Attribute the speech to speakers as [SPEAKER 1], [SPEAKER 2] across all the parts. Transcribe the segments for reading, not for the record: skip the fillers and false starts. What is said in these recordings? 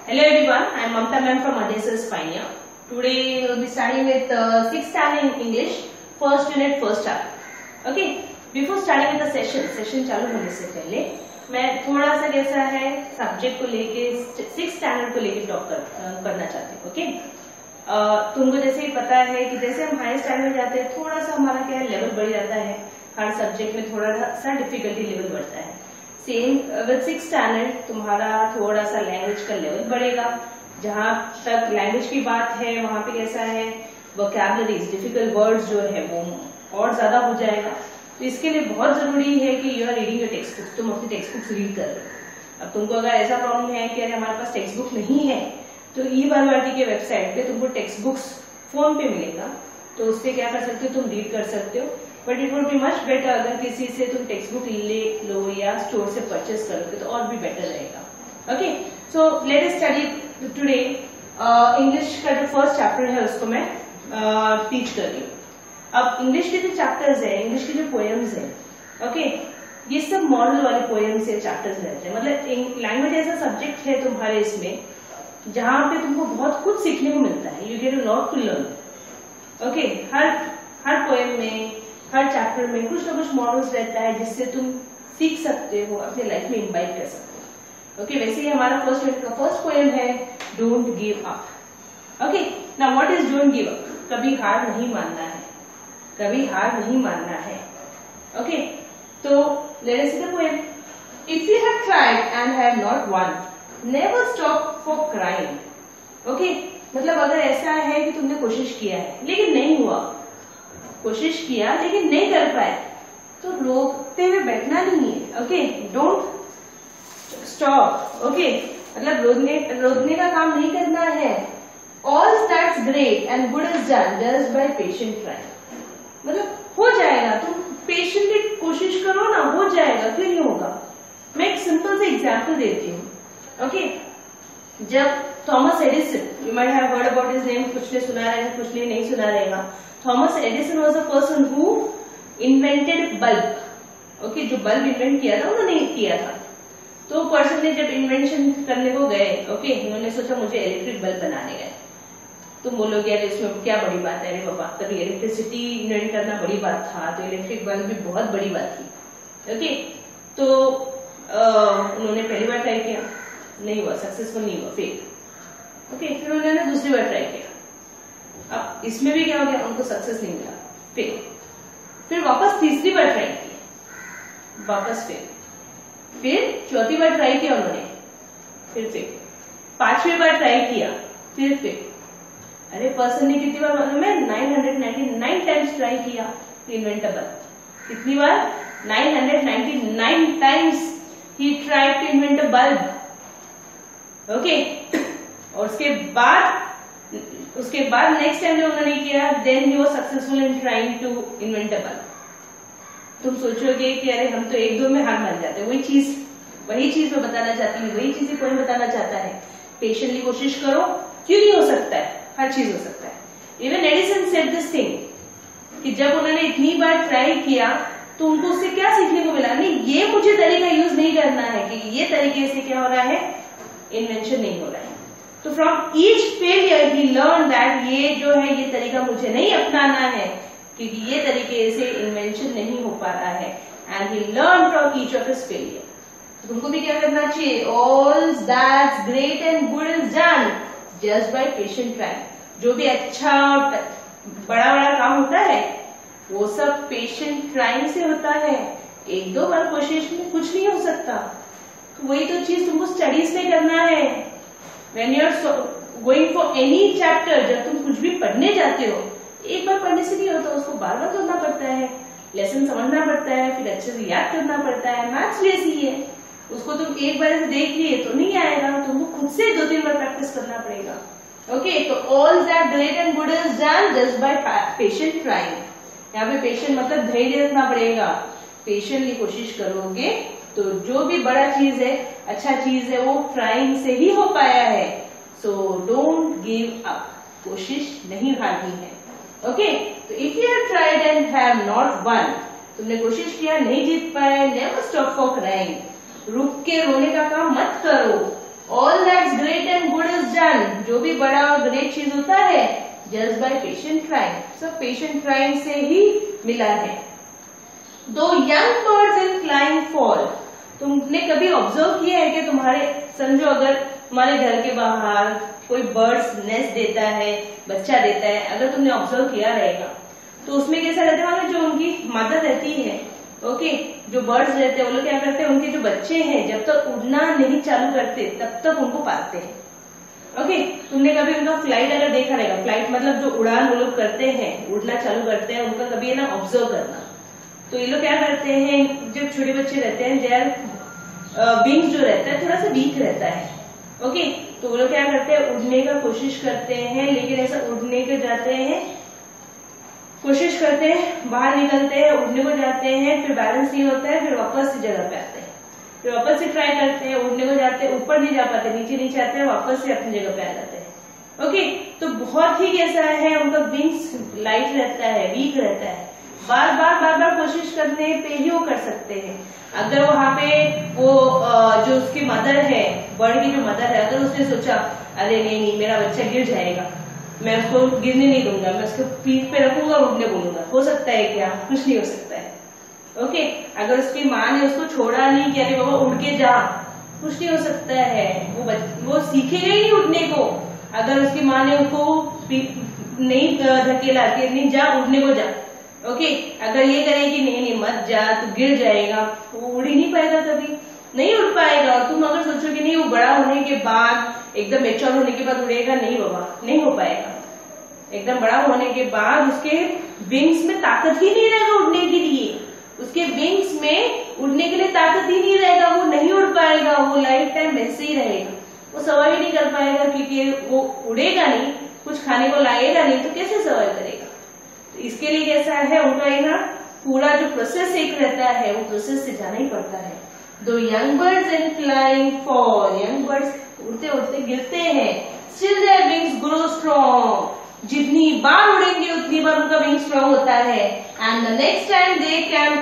[SPEAKER 1] Hello everyone, I am Mamta ma'am from Adhesives Pioneer. Today we will be starting with 6th standard in English, first unit, first chapter. Okay, before starting with the session चालू होने से पहले मैं थोड़ा सा कैसा है subject को लेके 6th स्टैंडर्ड को लेके टॉक करना चाहती हूँ. ओके, तुमको जैसे ही पता है कि जैसे हम हाई स्टैंडर्ड जाते हैं थोड़ा सा हमारा क्या है लेवल बढ़ जाता है, हर सब्जेक्ट में थोड़ा सा डिफिकल्टी लेवल बढ़ता है. सेम विद 6th स्टैंडर्ड तुम्हारा थोड़ा सा लैंग्वेज का लेवल बढ़ेगा. जहां तक लैंग्वेज की बात है वहां पे कैसा है वोकैबुलरीज, डिफिकल्ट वर्ड्स जो है वो और ज्यादा हो जाएगा. तो इसके लिए बहुत जरूरी है कि you are reading your text books, तुम अपनी टेक्स्ट बुक्स रीड कर रहे हो. अब तुमको अगर ऐसा प्रॉब्लम है कि अरे हमारे पास टेक्स्ट बुक नहीं है तो ई-बालवाटी के वेबसाइट पे तुमको टेक्स्ट बुक्स फोन पे मिलेगा, तो उससे क्या कर सकते हो तुम रीड कर सकते हो. But it would be much better अगर किसी से तुम टेक्स्ट बुक ले लो या स्टोर से परचेस करोगे तो और भी बेटर रहेगा. Okay, so let us study today. English का जो फर्स्ट चैप्टर है उसको मैं टीच कर रही हूँ. अब इंग्लिश के जो चैप्टर्स है, इंग्लिश के जो पोएम्स है, ओके, ये सब मॉडल वाले पोएम्स या चैप्टर्स रहते हैं. मतलब लैंग्वेज ऐसा सब्जेक्ट है तुम्हारे इसमें जहां पे तुमको बहुत कुछ सीखने को मिलता है. You get a lot to learn. Okay, हर पोएम में, हर चैप्टर में कुछ ना कुछ मॉडल्स रहता है जिससे तुम सीख सकते हो, अपने लाइफ में इम्बाइब कर सकते हो. ओके, वैसे ही हमारा फर्स्ट पोएम है don't give up. Okay, now what is don't give up? कभी हार नहीं मानना है, कभी हार नहीं मानना है. ओके, तो let us see the poem. If you have tried and have not won, never stop for crying. Okay, मतलब अगर ऐसा है कि तुमने कोशिश किया है लेकिन नहीं हुआ, कोशिश किया लेकिन नहीं कर पाए, तो रोकते हुए बैठना नहीं है. Okay, don't stop. ओके, मतलब रोकने का काम नहीं करना है. All that's great and good is done just by patient try. मतलब हो जाएगा, तुम पेशेंटली कोशिश करो ना, हो जाएगा. क्यों नहीं होगा? मैं एक सिंपल से एग्जाम्पल देती हूँ. ओके, जब Thomas Edison, you might have heard about his name, कुछ ने सुना रहेगा, कुछ ने नहीं सुना रहेगा. Thomas Edison was a person who invented bulb. Okay, जो बल्ब इन्वेंट किया था उन्होंने किया था. तो पर्सन ने जब इन्वेंशन करने को गए, ओके, उन्होंने सोचा मुझे इलेक्ट्रिक बल्ब बनाने गए. तो बोलोगे यार इसमें क्या बड़ी बात है? अरे बाबा, तभी इलेक्ट्रिसिटी इन्वेंट करना बड़ी बात था, तो इलेक्ट्रिक बल्ब भी बहुत बड़ी बात थी. ओके, तो उन्होंने पहली बार ट्राई किया, नहीं हुआ, सक्सेसफुल नहीं हुआ, फेल. ओके, फिर उन्होंने दूसरी बार ट्राई किया. अब इसमें भी क्या हो गया, उनको सक्सेस नहीं मिला, फेल. फिर वापस तीसरी बार ट्राई किया, वापस फेल. फिर चौथी बार ट्राई किया उन्होंने, फिर फेल. पांचवी बार ट्राई किया, फिर फेल. अरे पर्सन ने कितनी बार मालूम है? 999 टाइम्स ट्राई किया टू इन्वेंट अ बल्ब. कितनी बार? 999 times he tried to invent a bulb. Okay, और उसके बाद नेक्स्ट टाइम जब उन्होंने किया, then he was successful in trying to invent a bulb. तुम सोचोगे कि अरे हम तो एक दो में हार मान जाते हैं. वही चीज मैं बताना चाहती हूँ, वही चीज कोई बताना चाहता है. पेशेंटली कोशिश करो, क्यों नहीं हो सकता है? हर चीज हो सकता है. Even Edison said this thing कि जब उन्होंने इतनी बार ट्राई किया तो उनको उससे क्या सीखने को मिला? नहीं, ये मुझे तरीका यूज नहीं करना है कि ये तरीके से क्या हो रहा है, इन्वेंशन नहीं हो रहा है. तो from each failure he learn that ये जो है ये तरीका मुझे नहीं अपनाना है, क्योंकि ये तरीके से इन्वेंशन नहीं हो पा रहा है. And he learn from each of his failure. तुमको भी क्या करना चाहिए? All that's great and good is done just by patient try. जो भी अच्छा बड़ा काम होता है वो सब पेशेंट ट्राइंग से होता है. एक दो बार कोशिश में कुछ नहीं हो सकता. तो वही तो चीज तुमको स्टडीज में करना है. When you are going for any chapter, जब तुम कुछ भी पढ़ने जाते हो, एक बार पढ़ने से नहीं होता, उसको बार बार करना पड़ता है, लेसन समझना पड़ता है, फिर अच्छे से याद करना पड़ता है. मैथ्स भी ऐसी है, उसको तुम एक बार देख लिए तो नहीं आएगा, तुमको खुद से 2-3 बार प्रैक्टिस करना पड़ेगा. ओके, तो all that great and good is done just by patient trying. यहाँ पे पेशेंट मतलब धैर्य रखना पड़ेगा. पेशेंटली कोशिश करोगे तो जो भी बड़ा चीज है, अच्छा चीज है, वो ट्राइंग से ही हो पाया है. सो डोंट गिव अप, कोशिश नहीं हारनी है. ओके, तो if you have tried and have not won, तुमने कोशिश किया नहीं जीत पाए, नेवर स्टॉप फॉर क्राइंग. रुक के रोने का काम मत करो. All that's great and good is done, जो भी बड़ा और ग्रेट चीज होता है जस्ट बाय पेशेंट ट्राइंग, सब पेशेंट ट्राइंग से ही मिला है। Though young birds in flying fall, तुमने कभी ऑब्जर्व किया है कि तुम्हारे समझो अगर तुम्हारे घर के बाहर कोई बर्ड्स नेस्ट देता है, बच्चा देता है, अगर तुमने ऑब्जर्व किया रहेगा तो उसमें कैसा रहता है, जो उनकी मदर रहती है, ओके, जो बर्ड्स रहते हैं वो लोग क्या करते हैं, उनके जो बच्चे हैं जब तक उड़ना नहीं चालू करते तब तक उनको पालते हैं। ओके, तुमने कभी उनका फ्लाइट अगर देखा रहेगा, फ्लाइट मतलब जो उड़ान वो लोग करते हैं, उड़ना चालू करते हैं, उनका कभी है ना ऑब्जर्व करना। तो ये लोग क्या करते हैं, जब छोटे बच्चे रहते हैं देयर विंग्स जो रहता है थोड़ा सा वीक रहता है, ओके, तो वो लोग क्या करते हैं, उड़ने का कोशिश करते हैं, लेकिन ऐसा उड़ने के जाते हैं, कोशिश करते हैं, बाहर निकलते हैं, उड़ने को जाते हैं, फिर बैलेंस नहीं होता है, फिर वापस से जगह पे आते हैं, फिर वापस से ट्राई करते हैं, उड़ने को जाते हैं, ऊपर नहीं जा पाते, नीचे आते हैं, वापस से अपनी जगह पे आ जाते हैं। ओके, तो बहुत ही कैसा है, उनका विंग्स लाइट रहता है, वीक रहता है, बार बार कोशिश करने पे ही वो कर सकते हैं। अगर वहां पे वो जो उसकी मदर है, बर्ड की जो मदर है, अगर उसने सोचा अरे नहीं मेरा बच्चा गिर जाएगा, मैं उसको गिरने नहीं दूंगा, मैं उसको पीठ पे रखूंगा और उड़ने बोलूंगा, हो सकता है क्या, कुछ नहीं हो सकता है। ओके, अगर उसकी माँ ने उसको छोड़ा नहीं कि अरे बाबा उड़ के जा, कुछ नहीं हो सकता है, वो सीखेगा ही नहीं उड़ने को। अगर उसकी माँ ने उसको नहीं धकेला कि नहीं जा उड़ने को जा, ओके, अगर ये करेगी नहीं मत जा तू गिर जाएगा, वो उड़ ही नहीं पाएगा, कभी नहीं उड़ पाएगा। और तुम अगर सोचोगे नहीं वो बड़ा होने के बाद एकदम मैच्योर होने के बाद उड़ेगा, नहीं बाबा नहीं हो पाएगा। एकदम बड़ा होने के बाद उसके विंग्स में ताकत ही नहीं रहेगा उड़ने के लिए, उसके विंग्स में उड़ने के लिए ताकत ही नहीं रहेगा, वो नहीं उड़ पाएगा, वो लाइफ टाइम वैसे ही रहेगा, वो सर्वाइव ही नहीं कर पाएगा, क्योंकि वो उड़ेगा नहीं, कुछ खाने को लाएगा नहीं, तो कैसे सर्वाइव करेगा। तो इसके लिए कैसा है, उनका ना पूरा जो प्रोसेस एक रहता है, वो प्रोसेस से जाना ही पड़ता है। Though young birds in flying fall, young birds उड़ते उड़ते गिरते हैं, still their wings grow strong, जितनी बार उड़ेंगे उतनी बार उनका विंग स्ट्रॉन्ग होता है, and the next time they can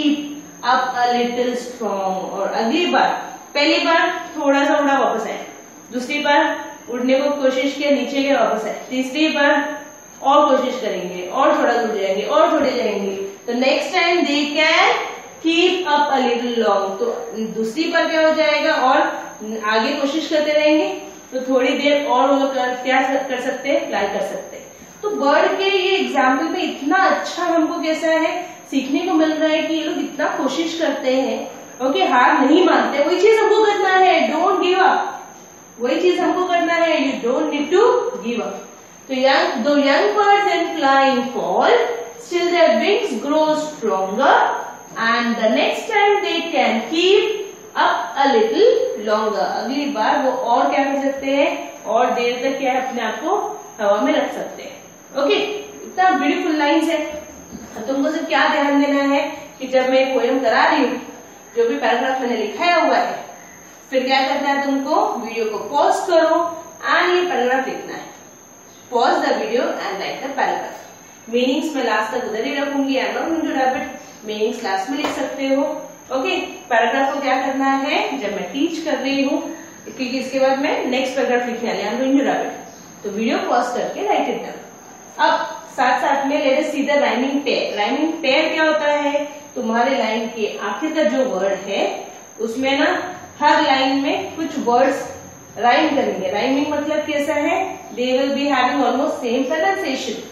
[SPEAKER 1] keep up a little strong, और अगली बार, पहली बार थोड़ा सा उड़ा वापस आए, दूसरी बार उड़ने को कोशिश किया नीचे गए वापस आए, तीसरी बार और कोशिश करेंगे और थोड़ा दूर जाएंगे और थोड़े जाएंगे, तो next time they can keep up a little long, तो दूसरी बार क्या हो जाएगा और आगे कोशिश करते रहेंगे, तो थोड़ी देर और वो लोग क्या कर सकते हैं, फ्लाई कर सकते हैं। तो बर्ड के ये एग्जाम्पल में इतना अच्छा हमको कैसा है सीखने को मिल रहा है कि ये लोग इतना कोशिश करते हैं, ओके, हार नहीं मानते, वही चीज हमको करना है, डोंट गिव अप, वही चीज हमको करना है, you don't need to give up. तो though young birds in flying fall, still their wings grow stronger, and the next time they can keep up a little longer. अगली बार वो और क्या कर सकते हैं, और देर तक क्या है अपने आप को हवा में रख सकते हैं। ओके, इतना ब्यूटीफुल लाइन्स है। तुमको सिर्फ क्या ध्यान देना है कि जब मैं पोएम करा रही हूँ, जो भी पैराग्राफ मैंने लिखाया हुआ है, फिर क्या करना है, तुमको वीडियो को पॉज करो एंड ये पैराग्राफ लिखना है। Pause the video and write the paragraph. Meanings में लास्ट तक उधर ही रखूंगी, I am not going to repeat, meanings last में लिख सकते हो। ओके, पैराग्राफ को क्या करना है, जब मैं टीच कर रही हूँ, क्योंकि इसके बाद मैं नेक्स्ट पैराग्राफ लिखने वाली, I am going to repeat, तो वीडियो पॉज करके राइट इट डाउन। अब साथ साथ में let us see the rhyming pair. Rhyming pair क्या होता है, तुम्हारे लाइन के आखिर का जो वर्ड है उसमें ना हर लाइन में कुछ वर्ड्स राइम करेंगे। राइमिंग मतलब कैसा है, they will be having almost same pronunciation,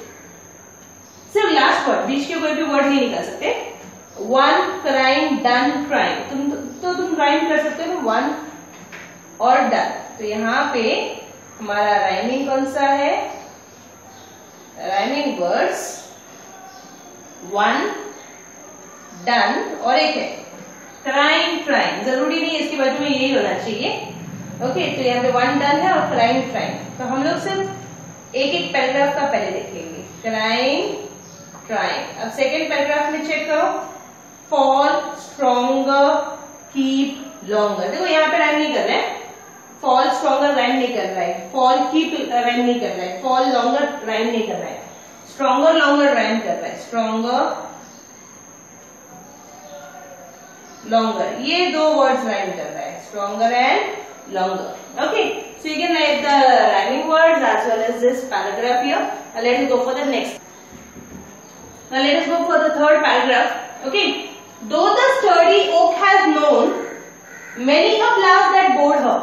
[SPEAKER 1] सिर्फ लास्ट वर्ड, बीच के कोई भी वर्ड नहीं निकाल सकते। वन क्राइम, डन क्राइम, तुम राइम कर सकते हो वन और डन। तो यहाँ पे हमारा राइमिंग कौन सा है, राइमिंग वर्ड्स वन, डन और एक है क्राइम क्राइम, जरूरी नहीं इसके बाजू में यही होना चाहिए। ओके, तो यहाँ पे वन डन है और क्राइम क्राइम, तो हम लोग सिर्फ एक एक पैराग्राफ का पहले देखेंगे, क्राइम क्राइम। अब सेकेंड पैराग्राफ में चेक करो, फॉल स्ट्रॉन्गर, कीप लॉन्गर। देखो यहाँ पे राइम नहीं कर रहे हैं, फॉल स्ट्रॉन्गर राइम नहीं कर रहा है, फॉल कीप राइम नहीं कर रहा है, फॉल लॉन्गर राइम नहीं कर रहा है, स्ट्रॉन्गर लॉन्गर राइम कर रहा है, स्ट्रॉन्गर लॉन्गर, ये दो वर्ड्स राइम कर रहा है, stronger and longer. Okay, so you can write the rhyming words as well as this paragraph here. Let us go for the next. Now let us go for the third paragraph. Okay, though the sturdy oak has known many a blast that bored her.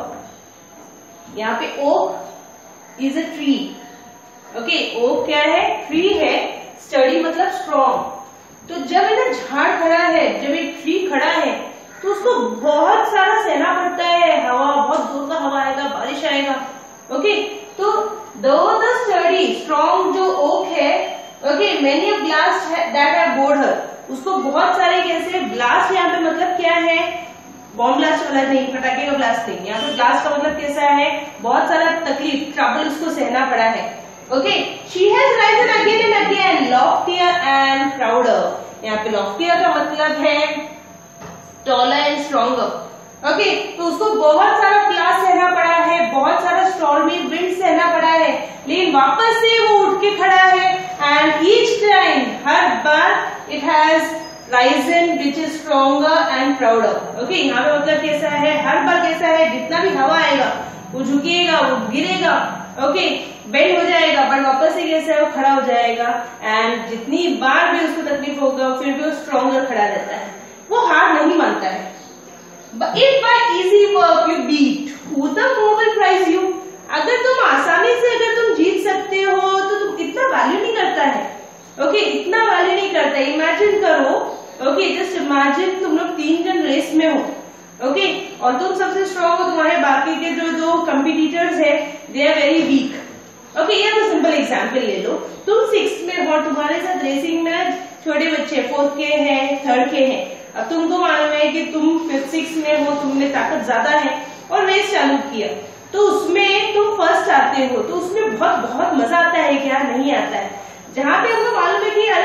[SPEAKER 1] यहाँ पे oak is a tree. Okay, oak क्या है? Tree है. Sturdy मतलब strong. तो जब है ना झाड़ खड़ा है, जब एक ट्री खड़ा है तो उसको बहुत सारा सहना पड़ता है, हवा बहुत जोर का हवा आएगा, बारिश आएगा. ओके, तो दो द स्टडी स्ट्रॉन्ग जो ओक है, okay, many a blast that have bowed her, उसको बहुत सारे कैसे ब्लास्ट, यहाँ पे मतलब क्या है, बॉम्ब ब्लास्ट वाला नहीं, पटाखे का ब्लास्ट नहीं, यहाँ पे ब्लास्ट का मतलब कैसा है, बहुत सारा तकलीफ, ट्रबल उसको सहना पड़ा है. Okay, she has risen again and again, loftier and prouder. यहाँ पे लॉफ्टियर का मतलब है टॉलर एंड स्ट्रॉन्गर. ओके, तो उसको बहुत सारा ब्लास्ट सहना पड़ा है, बहुत सारा स्टॉर्मी विंड सहना पड़ा है, लेकिन वापस से वो उठ के खड़ा है. एंड ईच टाइम, हर बार, it has risen which is stronger and prouder. Okay, यहाँ पे मतलब कैसा है, हर बार कैसा है, जितना भी हवा आएगा वो झुकेगा, वो गिरेगा, ओके, बेंड हो जाएगा, बट वापस से कैसा है, वो खड़ा हो जाएगा. एंड जितनी बार भी उसको तकलीफ होगा फिर भी वो स्ट्रॉन्गर खड़ा रहता है, वो हार नहीं मानता है. If by easy work you beat, who the more will prize you? अगर तुम आसानी से अगर तुम जीत सकते हो तो तुम इतना वैल्यू नहीं करता है. ओके, इतना वैल्यू नहीं करता. इमेजिन करो, ओके, जस्ट इमेजिन तुम लोग 3 जन रेस में हो, ओके, और तुम सबसे स्ट्रॉन्ग हो, तुम्हारे बाकी के जो दो कंपिटिटर्स है they are very weak. Okay, ये तो सिंपल एग्जांपल ले लो. तुम 6th में हो, तुम्हारे साथ रेसिंग में छोटे बच्चे 4th के हैं, 3rd के हैं. अब तुमको मालूम है कि तुम 5th 6th में हो, तुमने ताकत ज्यादा है और रेस चालू किया, तो उसमें तुम फर्स्ट आते हो, तो उसमें बहुत बहुत मजा आता है क्या, नहीं आता है. जहाँ पे हमको मालूम है कि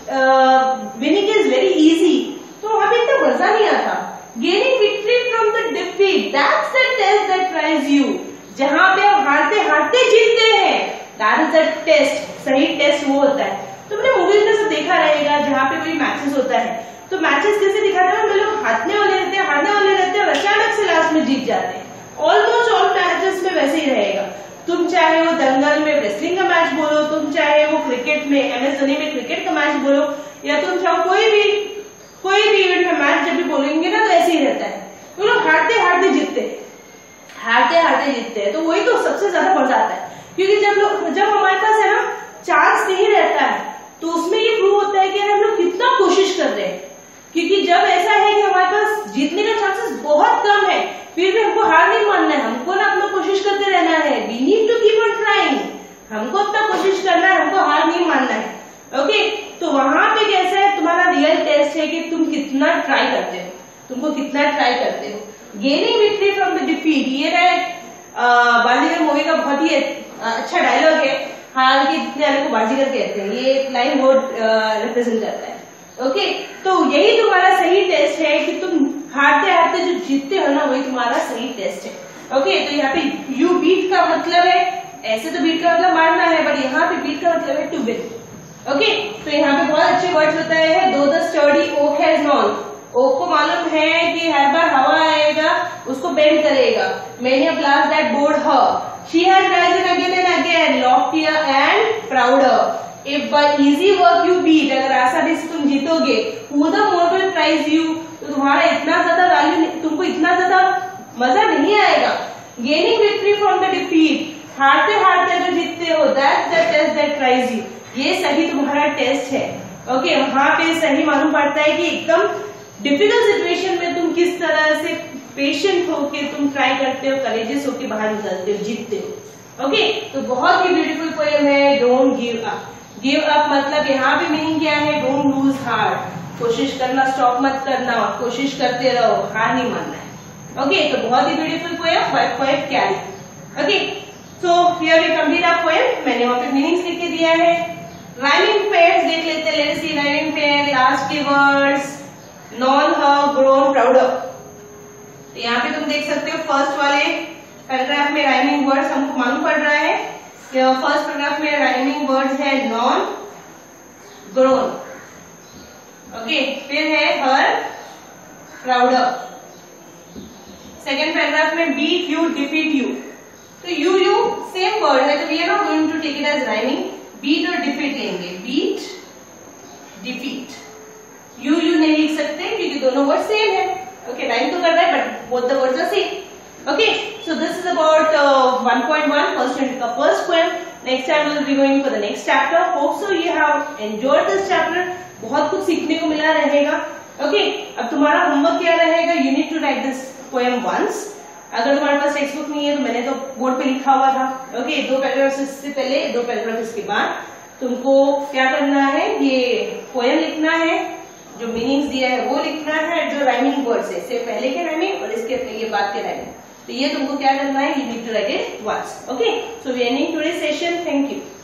[SPEAKER 1] अरे विनिंग इज वेरी इजी, तो वहां पे इतना मजा नहीं आता. Gaining victory from the defeat, that's the test that tries you. जहाँ पे आप हारते हारते जीतते हैं, दैट इज द टेस्ट. सही टेस्ट वो होता है. तुमने मूवीज में सब देखा रहेगा जहाँ पे कोई मैचेस होता है, तो मैचेस कैसे दिखाते हैं, लोग हारने वाले रहते हैं, हारने वाले रहते हैं और अचानक से लास्ट में जीत जाते हैं. ऑलमोस्ट ऑल मैचेस में वैसे ही रहेगा. तुम चाहे वो दंगल में रेसलिंग का मैच बोलो, तुम चाहे वो क्रिकेट में MS धोनी में क्रिकेट का मैच बोलो, या तुम चाहो कोई भी इवेंट में मैच जब भी बोलेंगे ना, तो ऐसे ही रहता है. वो लोग हारते हारते जीतते हैं, हारते हारते जीतते हैं. तो वही तो सबसे ज्यादा मजा आता है, क्योंकि जब हमारे पास है ना चांस नहीं रहता है, तो उसमें ये प्रूव होता है कि हम लोग कितना कोशिश कर रहे हैं. क्योंकि जब ऐसा है कि हमारे पास जीतने का चांसेस बहुत कम है, फिर भी हमको हार नहीं मानना है, हमको ना अपना कोशिश करते रहना है. We need to keep on trying. हमको अपना कोशिश करना है, हमको हार नहीं मानना है. ओके, तो वहां पे कैसा है, तुम्हारा रियल टेस्ट है कि तुम कितना ट्राई करते हो, तुमको कितना ट्राई करते हो. Gaining victory from the defeat, ये है बाजीगर मूवी का बहुत ही अच्छा डायलॉग है. हार के जितने वाले को बाजीगर कहते हैं, ये एक लाइन बहुत रिप्रेजेंट करता है. ओके, तो यही तुम्हारा सही टेस्ट है कि तुम हारते हारते जो जीतते हो ना, वही तुम्हारा सही टेस्ट है. ओके, तो यहाँ पे यू बीट का मतलब है, ऐसे तो बीट का मतलब मारना है, बट यहाँ पे बीट का मतलब है टू विन. ओके, तो यहाँ पे बहुत अच्छे वर्ड्स बताए हैं. Though the study oak has known, oak को मालूम है कि हर बार हवा आएगा उसको बेंड करेगा. Many a blast that bowed her, she has risen again and again, loftier and prouder. If by easy work you beat, अगर आसानी से तुम जीतोगे, who the more will prize you, तो तुम्हारा इतना ज्यादा वैल्यू, तुमको इतना ज्यादा मजा नहीं आएगा. Gaining victory from the defeat, हारते हारते अगर जीतते हो, that's the test that tries you. ये सही तुम्हारा टेस्ट है. ओके, वहां पे सही मालूम पड़ता है कि एकदम डिफिकल्ट सिचुएशन में तुम किस तरह से पेशेंट होके तुम ट्राई करते हो, करेजियस होके बाहर निकलते हो, जीतते हो. ओके, तो बहुत ही ब्यूटीफुल पोएम है don't give up. Give up मतलब यहाँ पे मीनिंग क्या है, डोंट लूज हार्ट. कोशिश करना स्टॉप मत करना, कोशिश करते रहो, हार नहीं मानना है. ओके, तो बहुत ही beautiful poem by poet Carey. Okay, so here we complete our poem. मैंने वहां पे मीनिंग्स लिख के दिया है. राइमिंग पेयर्स देख लेते हैं. Let us see rhyming pair. Last के words known, her, grown, prouder. तो यहाँ पे तुम देख सकते हो फर्स्ट वाले पैराग्राफ में राइमिंग वर्ड्स हमको मालूम पड़ रहा है. फर्स्ट पैराग्राफ में राइमिंग वर्ड्स है नॉन, ग्रोन. ओके, फिर है हर, प्राउडर. सेकेंड पैराग्राफ में बीट यू डिफीट यू, तो यू सेम वर्ड है, तो we are not going to take it as rhyming, beat और डिफीट लेंगे, बीट डिफीट, यू नहीं लिख सकते क्योंकि दोनों वर्ड सेम है, ओके राइम तो कर रहा है but both the words are same, okay. So this is about 1.1 first unit का first poem. Next time we will be going for the next chapter. Hope so you have enjoyed this chapter, बहुत कुछ सीखने को मिला रहेगा, okay. अब तुम्हारा homework क्या रहेगा, you need to write this poem once. अगर तुम्हारे पास टेक्स्ट बुक नहीं है तो मैंने तो बोर्ड पे लिखा हुआ था, ओके। 2 पैराग्राफ इससे पहले, 2 पैराग्राफ इसके बाद तुमको क्या करना है, ये पोएम लिखना है, जो मीनिंग्स दिया है वो लिखना है, जो राइमिंग वर्ड्स है, इससे पहले के राइमिंग और इसके ये बाद के राइमिंग, तो ये तुमको क्या करना है, you need to write it once, okay. So we ending today session, thank you.